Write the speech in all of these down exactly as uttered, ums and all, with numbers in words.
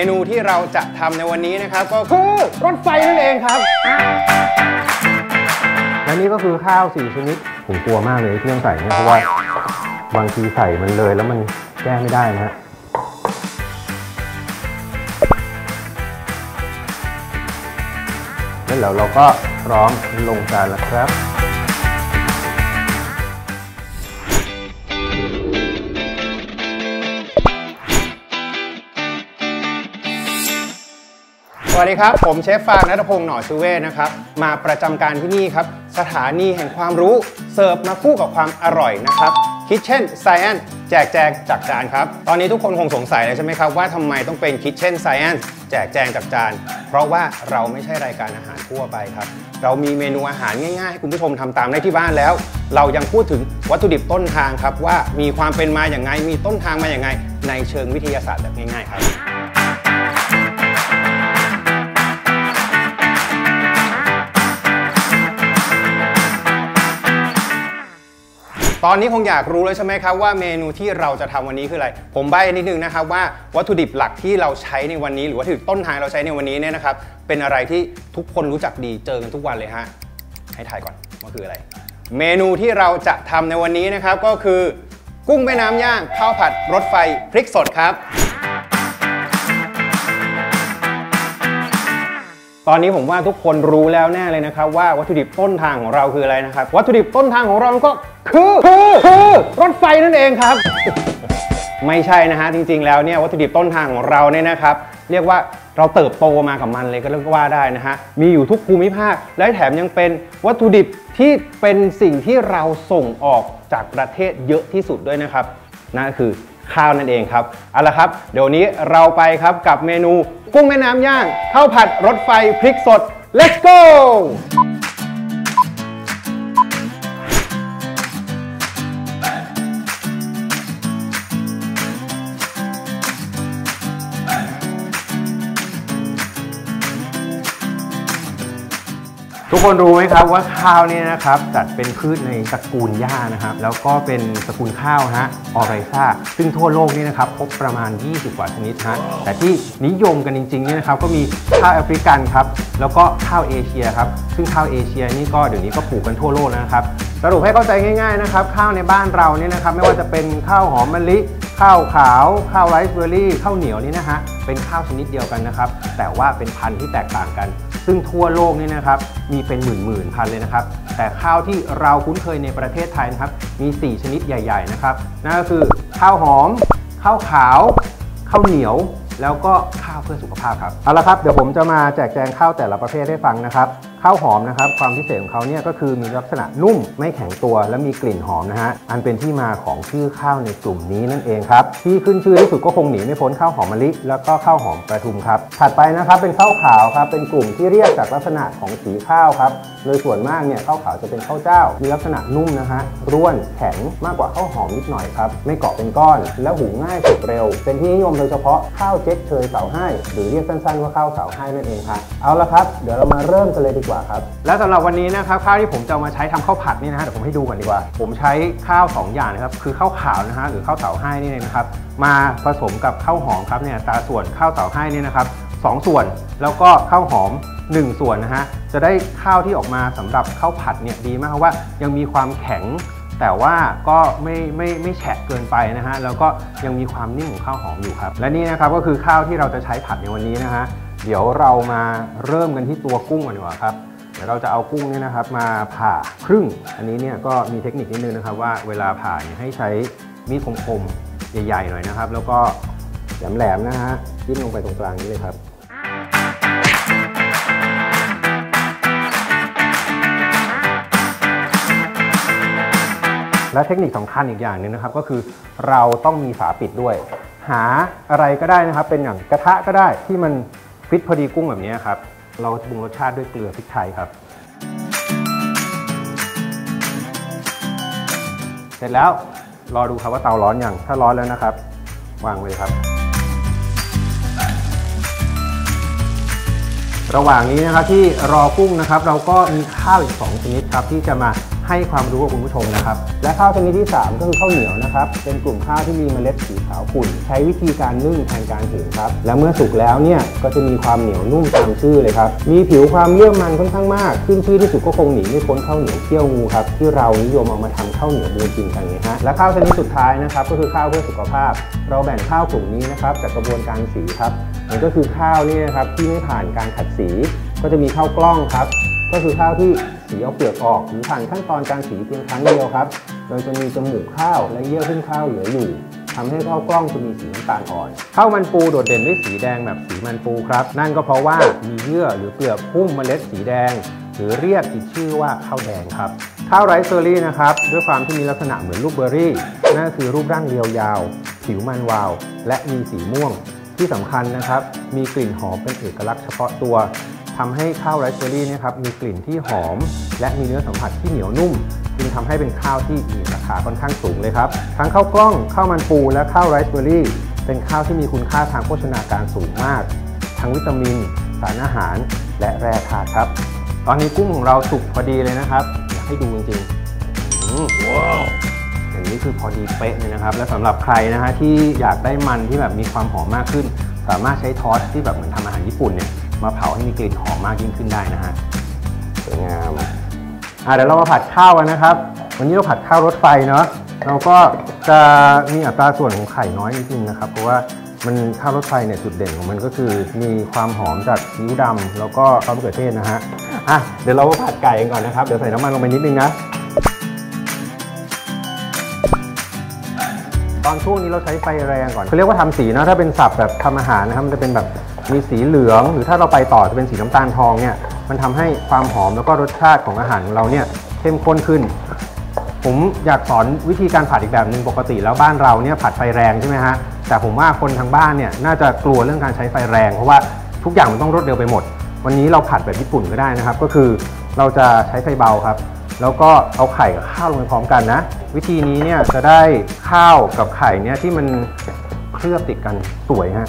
นูที่เราจะทำในวันนี้นะครับก็คือรถไฟนั่นเองครับและนี่ก็คือข้าวสี่ชนิดผมกลัวมากเลยที่ต้องใส่เนี่ยเพราะว่าบางทีใส่มันเลยแล้วมันแก้ไม่ได้นะฮะแล้วเราเราก็พร้อมลงจานแล้วครับสวัสดีครับผมเชฟฟางณัฐพงษ์หน่อชูเวศนะครับมาประจำการที่นี่ครับสถานีแห่งความรู้เสิร์ฟมาคู่กับความอร่อยนะครับ Kitchen Science แจกแจงจากจานครับตอนนี้ทุกคนคงสงสัยเลยใช่ไหมครับว่าทำไมต้องเป็น Kitchen Science แจกแจงจากจานเพราะว่าเราไม่ใช่รายการอาหารทั่วไปครับเรามีเมนูอาหารง่ายๆให้คุณผู้ชมทำตามได้ที่บ้านแล้วเรายังพูดถึงวัตถุดิบต้นทางครับว่ามีความเป็นมาอย่างไงมีต้นทางมาอย่างไงในเชิงวิทยาศาสตร์แบบง่ายๆครับตอนนี้คงอยากรู้เลยใช่ไหมครับว่าเมนูที่เราจะทำวันนี้คืออะไรผมใบ้นิดนึงนะครับว่าวัตถุดิบหลักที่เราใช้ในวันนี้หรือว่าถือต้นทางเราใช้ในวันนี้เนี่ยนะครับเป็นอะไรที่ทุกคนรู้จักดีเจอกันทุกวันเลยฮะให้ทายก่อนว่าคืออะไรเมนูที่เราจะทำในวันนี้นะครับก็คือกุ้งแม่น้ำย่างข้าวผัดรถไฟพริกสดครับตอนนี้ผมว่าทุกคนรู้แล้วแน่เลยนะครับว่าวัตถุดิบต้นทางของเราคืออะไรนะครับวัตถุดิบต้นทางของเราก็คือคือคือรถไฟนั่นเองครับ ไม่ใช่นะฮะจริงๆแล้วเนี่ยวัตถุดิบต้นทางของเราเนี่ยนะครับเรียกว่าเราเติบโตมากับมันเลยก็เรียกว่าได้นะฮะมีอยู่ทุกภูมิภาคและแถมยังเป็นวัตถุดิบที่เป็นสิ่งที่เราส่งออกจากประเทศเยอะที่สุดด้วยนะครับนั่นคือข้าวนั่นเองครับเอาละครับเดี๋ยวนี้เราไปครับกับเมนูกุ้งแม่น้ำย่างข้าวผัดรถไฟพริกสด let's goทุกคนรู้ไหมครับว่าข้าวเนี่ยนะครับจัดเป็นพืชในตระกูลหญ้านะครับแล้วก็เป็นตระกูลข้าวฮะออไรซ่าซึ่งทั่วโลกนี่นะครับพบประมาณยี่สิบกว่าชนิดฮะแต่ที่นิยมกันจริงๆเนี่ยนะครับก็มีข้าวแอฟริกันครับแล้วก็ข้าวเอเชียครับซึ่งข้าวเอเชียนี่ก็เดี๋ยวนี้ก็ปลูกกันทั่วโลกแล้วนะครับสรุปให้เข้าใจง่ายๆนะครับข้าวในบ้านเราเนี่ยนะครับไม่ว่าจะเป็นข้าวหอมมะลิข้าวขาวข้าวไรซ์เบอร์รี่ข้าวเหนียวนี่นะฮะเป็นข้าวชนิดเดียวกันนะครับแต่ว่าเป็นพันธุ์ที่แตกต่างกันซึ่งทั่วโลกนี่นะครับมีเป็นหมื่นๆพันเลยนะครับแต่ข้าวที่เราคุ้นเคยในประเทศไทยนะครับมีสี่ชนิดใหญ่ๆนะครับนั่นก็คือข้าวหอมข้าวขาวข้าวเหนียวแล้วก็ข้าวเพื่อสุขภาพครับเอาละครับเดี๋ยวผมจะมาแจกแจงข้าวแต่ละประเภทให้ฟังนะครับข้าวหอมนะครับความพิเศษของเขาเนี่ยก็คือมีลักษณะนุ่มไม่แข็งตัวและมีกลิ่นหอมนะฮะอันเป็นที่มาของชื่อข้าวในกลุ่มนี้นั่นเองครับที่ขึ้นชื่อที่สุดก็คงหนีไม่พ้นข้าวหอมมะลิแล้วก็ข้าวหอมประทุมครับถัดไปนะครับเป็นข้าวขาวครับเป็นกลุ่มที่เรียกจากลักษณะของสีข้าวครับโดยส่วนมากเนี่ยข้าวขาวจะเป็นข้าวเจ้ามีลักษณะนุ่มนะฮะร่วนแข็งมากกว่าข้าวหอมนิดหน่อยครับไม่เกาะเป็นก้อนและหุงง่ายสุกเร็วเป็นที่นิยมโดยเฉพาะข้าวเจ๊กเชยเสาให้หรือเรียกสั้นๆว่าข้าวเสาให้นั่นเองครับเอาละครับเดี๋ยวเรามาเริ่มกันเลยดีกว่าครับและสำหรับวันนี้นะครับข้าวที่ผมจะมาใช้ทำข้าวผัดนี่นะฮะเดี๋ยวผมให้ดูก่อนดีกว่าผมใช้ข้าวสองอย่างนะครับคือข้าวขาวนะฮะหรือข้าวเสาให้นี่นะครับมาผสมกับข้าวหอมครับเนี่ยตาส่วนข้าวเสาให้นี่นะครับสองส่วนแล้วก็ข้าวหอมหนึ่งส่วนนะฮะจะได้ข้าวที่ออกมาสำหรับข้าวผัดเนี่ยดีมากเพราะว่ายังมีความแข็งแต่ว่าก็ไม่ไม่ไม่แฉะเกินไปนะฮะแล้วก็ยังมีความนิ่มของข้าวหอมอยู่ครับและนี่นะครับก็คือข้าวที่เราจะใช้ผัดในวันนี้นะฮะเดี๋ยวเรามาเริ่มกันที่ตัวกุ้งก่อนดีกว่าครับเดี๋ยวเราจะเอากุ้งเนี่ยนะครับมาผ่าครึ่งอันนี้เนี่ยก็มีเทคนิคนิดนึงนะครับว่าเวลาผ่าเนี่ยให้ใช้มีดคมๆใหญ่ๆหน่อยนะครับแล้วก็แหลมๆนะฮะจิ้มลงไปตรงกลางนี้เลยครับและเทคนิคสำคัญอีกอย่างหนึ่งนะครับก็คือเราต้องมีฝาปิดด้วยหาอะไรก็ได้นะครับเป็นอย่างกระทะก็ได้ที่มันฟิตพอดีกุ้งแบบนี้ครับเราปรุงรสชาติด้วยเกลือพริกไทยครับเสร็จแล้วรอดูครับว่าเตาร้อนอย่างถ้าร้อนแล้วนะครับวางไว้เลยครับระหว่างนี้นะครับที่รอกุ้งนะครับเราก็มีข้าวอีกสองชนิดครับที่จะมาให้ความรู้กับคุณผู้ชมนะครับและข้าวชนิดที่สามก็คือข้าวเหนียวนะครับเป็นกลุ่มข้าวที่มีเมล็ดสีขาวขุ่นใช้วิธีการนึ่งแทนการหุงครับและเมื่อสุกแล้วเนี่ยก็จะมีความเหนียวนุ่มตามชื่อเลยครับมีผิวความเยื่อมันค่อนข้างมากขึ้นชื่อที่สุดก็คงหนีไม่พ้นข้าวเหนียวเขี้ยวงูครับที่เรานิยมเอามาทำข้าวเหนียวบูจินกันนะฮะและข้าวชนิดสุดท้ายนะครับก็คือข้าวเพื่อสุขภาพเราแบ่งข้าวกลุ่มนี้นะครับจากกระบวนการสีครับนั่นก็คือข้าวนี่นะครับที่ไม่ผ่านการขัดสีก็จะมีข้าวกล้องครับก็คือข้าวที่สีเอาเปลือกออกหรือผ่านขั้นตอนการสีเพียงครั้งเดียวครับโดยจะมีจมูกข้าวและเยื่อหุ้มข้าวเหลืออยู่ทำให้ข้าวกล้องจะมีสีน้ำตาลอ่อนข้าวมันปูโดดเด่นด้วยสีแดงแบบสีมันปูครับนั่นก็เพราะว่ามีเยื่อหรือเปลือกหุ้มเมล็ดสีแดงหรือเรียกอีกชื่อว่าข้าวแดงครับข้าวไรซ์เบอร์รี่นะครับด้วยความที่มีลักษณะเหมือนลูกเบอร์รี่นั่นคือรูปร่างเรียวยาวผิวมันวาวและมีสีม่วงที่สำคัญนะครับมีกลิ่นหอมเป็นเอกลักษณ์เฉพาะตัวทำให้ข้าวไรซ์เบอร์รี่นะครับมีกลิ่นที่หอมและมีเนื้อสัมผัสที่เหนียวนุ่มจึงทำให้เป็นข้าวที่มีราคาค่อนข้างสูงเลยครับทั้งข้าวกล้องข้าวมันปูและข้าวไรซ์เบอร์รี่เป็นข้าวที่มีคุณค่าทางโภชนาการสูงมากทั้งวิตามินสารอาหารและแร่ธาตุครับตอนนี้กุ้งของเราสุกพอดีเลยนะครับอยากให้ดูจริงๆว้าวอย่างนี้คือพอดีเป๊ะเลยนะครับและสำหรับใครนะฮะที่อยากได้มันที่แบบมีความหอมมากขึ้นสามารถใช้ทอสที่แบบเหมือนทำอาหารญี่ปุ่นเนี่ยมาเผาให้มีกลิ่นหอมมากยิ่งขึ้นได้นะฮะสวยงามอ่ะเดี๋ยวเรามาผัดข้าวกันนะครับวันนี้เราผัดข้าวรถไฟเนาะเราก็จะมีอัตราส่วนของไข่น้อยนิดนึงนะครับเพราะว่ามันข้าวรถไฟเนี่ยจุดเด่นของมันก็คือมีความหอมจากซีอิ๊วดำแล้วก็ซอสมะเขือเทศนะฮะอ่ะเดี๋ยวเรามาผัดไก่กันก่อนนะครับเดี๋ยวใส่น้ำมันลงไปนิดนึงนะตอนช่วงนี้เราใช้ไฟแรงก่อนเขาเรียกว่าทำสีนะถ้าเป็นสับแบบทำอาหารนะครับมันจะเป็นแบบมีสีเหลืองหรือถ้าเราไปต่อจะเป็นสีน้ำตาลทองเนี่ยมันทำให้ความหอมแล้วก็รสชาติของอาหารของเราเนี่ยเข้มข้นขึ้นผมอยากสอนวิธีการผัดอีกแบบหนึ่งปกติแล้วบ้านเราเนี่ยผัดไฟแรงใช่ไหมฮะแต่ผมว่าคนทางบ้านเนี่ยน่าจะกลัวเรื่องการใช้ไฟแรงเพราะว่าทุกอย่างมันต้องรวดเร็วไปหมดวันนี้เราผัดแบบญี่ปุ่นก็ได้นะครับก็คือเราจะใช้ไฟเบาครับแล้วก็เอาไข่กับข้าวลงไปพร้อมกันนะวิธีนี้เนี่ยจะได้ข้าวกับไข่เนี่ยที่มันเคลือบติดกันสวยฮะ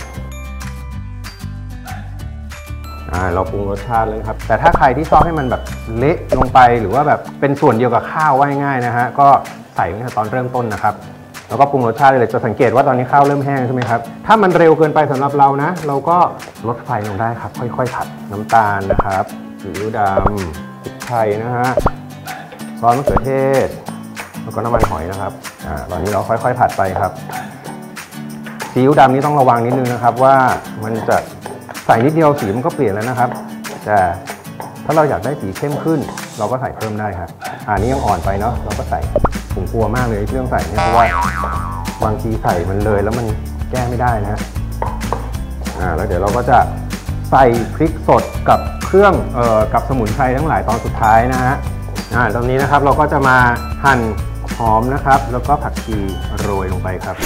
เราปรุงรสชาติเลยครับแต่ถ้าใครที่ชอบให้มันแบบเละลงไปหรือว่าแบบเป็นส่วนเดียวกับข้าวว่าง่ายๆนะฮะก็ใส่ตั้งแต่ตอนเริ่มต้นนะครับแล้วก็ปรุงรสชาติเลยจะสังเกตว่าตอนนี้ข้าวเริ่มแห้งใช่ไหมครับถ้ามันเร็วเกินไปสำหรับเรานะเราก็ลดไฟลงได้ครับค่อยๆผัดน้ำตาลนะครับซีอิ๊วดำพริกไทยนะฮะซอสมะเขือเทศแล้วก็น้ำมันหอยนะครับอ่าตอนนี้เราค่อยๆผัดไปครับซีอิ๊วดำนี่ต้องระวังนิดนึงนะครับว่ามันจะใส่นิดเดียวสีมันก็เปลี่ยนแล้วนะครับแต่ถ้าเราอยากได้สีเข้มขึ้นเราก็ใส่เพิ่มได้ครับอันนี้ยังอ่อนไปเนาะเราก็ใส่ผมกลัวมากเลยที่ต้องใส่เนี่ยเพราะว่าบางทีใส่มันเลยแล้วมันแก้ไม่ได้นะฮะอ่าแล้วเดี๋ยวเราก็จะใส่พริกสดกับเครื่องเอ่อกับสมุนไพรทั้งหลายตอนสุดท้ายนะฮะอ่าตรงนี้นะครับเราก็จะมาหั่นหอมนะครับแล้วก็ผักชีโรยลงไปครับ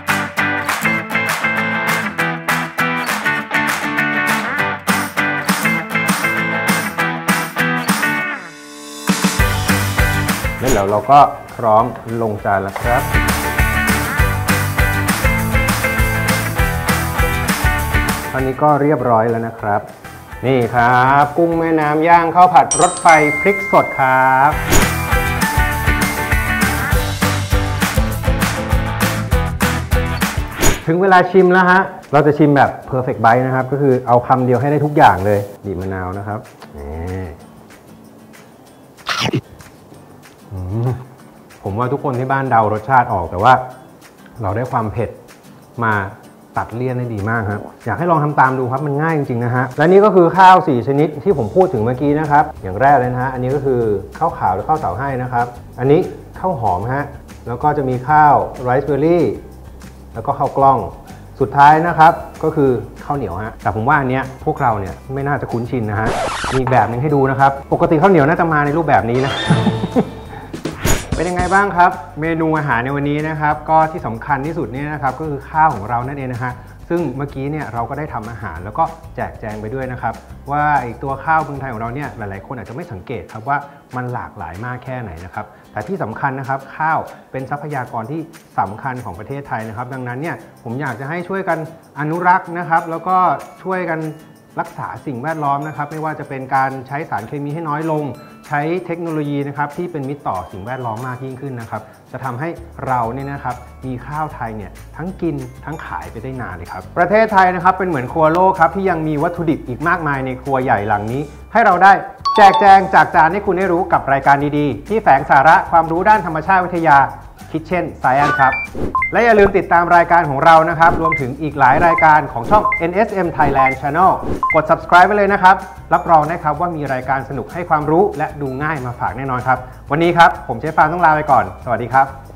แล้วเดี๋ยวเราก็พร้อมลงจานแล้วครับตอนนี้ก็เรียบร้อยแล้วนะครับนี่ครับกุ้งแม่น้ำย่างข้าวผัดรสไฟพริกสดครับถึงเวลาชิมแล้วฮะเราจะชิมแบบ perfect bite นะครับก็คือเอาคำเดียวให้ได้ทุกอย่างเลยบีบมะนาวนะครับผมว่าทุกคนที่บ้านเดารสชาติออกแต่ว่าเราได้ความเผ็ดมาตัดเลี่ยนได้ดีมากครับอยากให้ลองทำตามดูครับมันง่ายจริงๆนะฮะและนี่ก็คือข้าวสี่ชนิดที่ผมพูดถึงเมื่อกี้นะครับอย่างแรกเลยนะฮะอันนี้ก็คือข้าวขาวหรือข้าวเสาให้นะครับอันนี้ข้าวหอมฮะแล้วก็จะมีข้าวไรซ์เบอร์รี่แล้วก็ข้าวกล้องสุดท้ายนะครับก็คือข้าวเหนียวฮะแต่ผมว่าอันเนี้ยพวกเราเนี่ยไม่น่าจะคุ้นชินนะฮะมีแบบนึงให้ดูนะครับปกติข้าวเหนียวน่าจะมาในรูปแบบนี้นะ เป็นยังไงบ้างครับเมนูอาหารในวันนี้นะครับก็ที่สำคัญที่สุดเนี่ยนะครับก็คือข้าวของเรานั่นเองนะฮะซึ่งเมื่อกี้เนี่ยเราก็ได้ทำอาหารแล้วก็แจกแจงไปด้วยนะครับว่าไอ้ตัวข้าวเมืองไทยของเราเนี่ยหลายๆคนอาจจะไม่สังเกตครับว่ามันหลากหลายมากแค่ไหนนะครับแต่ที่สำคัญนะครับข้าวเป็นทรัพยากรที่สำคัญของประเทศไทยนะครับดังนั้นเนี่ยผมอยากจะให้ช่วยกันอนุรักษ์นะครับแล้วก็ช่วยกันรักษาสิ่งแวดล้อมนะครับไม่ว่าจะเป็นการใช้สารเคมีให้น้อยลงใใช้เทคโนโลยีนะครับที่เป็นมิตรต่อสิ่งแวดล้อมมากยิ่งขึ้นนะครับจะทำให้เราเนี่ยนะครับมีข้าวไทยเนี่ยทั้งกินทั้งขายไปได้นานเลยครับประเทศไทยนะครับเป็นเหมือนครัวโลกครับที่ยังมีวัตถุดิบอีกมากมายในครัวใหญ่หลังนี้ให้เราได้แจกแจงจากจานให้คุณได้รู้กับรายการดีๆที่แฝงสาระความรู้ด้านธรรมชาติวิทยาKitchen Science ครับและอย่าลืมติดตามรายการของเรานะครับรวมถึงอีกหลายรายการของช่อง เอ็น เอส เอ็ม Thailand Channel กด Subscribe ไว้เลยนะครับรับรองได้ครับว่ามีรายการสนุกให้ความรู้และดูง่ายมาฝากแน่นอนครับวันนี้ครับผมเชฟฟางต้องลาไปก่อนสวัสดีครับ